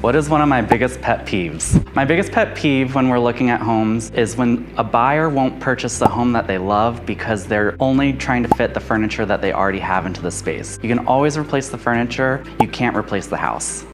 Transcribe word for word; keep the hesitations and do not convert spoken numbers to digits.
What is one of my biggest pet peeves? My biggest pet peeve when we're looking at homes is when a buyer won't purchase the home that they love because they're only trying to fit the furniture that they already have into the space. You can always replace the furniture, you can't replace the house.